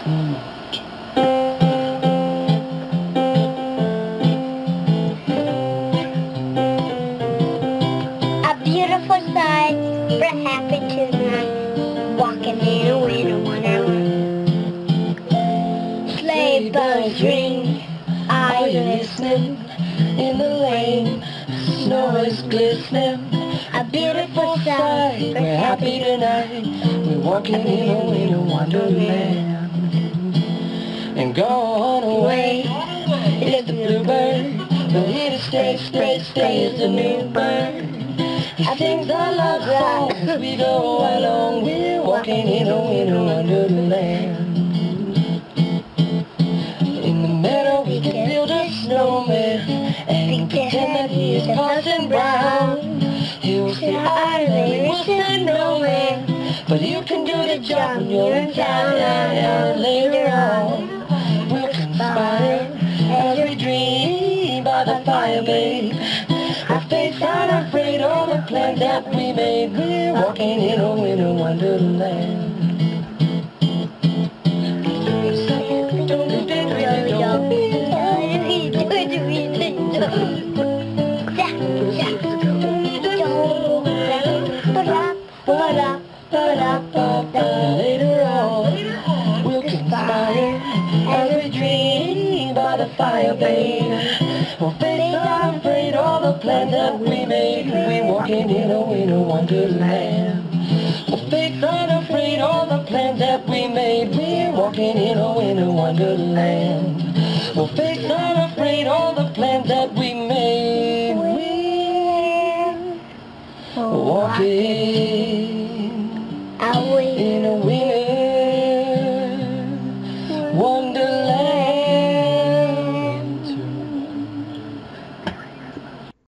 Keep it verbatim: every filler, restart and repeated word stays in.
Mm. A beautiful sight, we're happy tonight, walking in a winter wonderland. Sleigh bells ring, are you listening? In the lane, snow is glistening. A beautiful sight, We're happy tonight. We're walking in a winter wonderland. And gone away is the bluebird, but here to stay, stay, stay is the new bird. He sings our love songs as we go along. We're walking in a winter wonderland. In the meadow we can build a snowman and pretend that he is Parson Brown. He'll say hi, Larry, we'll say no man, but you can do the job when you're in town. And later on we'll conspire as we dream by the fire, babe. Our faith's not afraid of the plans that we made. We're walking in a winter wonderland. Later on, we'll conspire as we dream by the fire, babe. Well, faith's not afraid of the plans that we made. We're walking in a winter wonderland. Well, faith's not afraid of the plans that we made. We're walking in a winter wonderland. Well, faith's not afraid of the plans that we made. We're walking in a winter wonderland.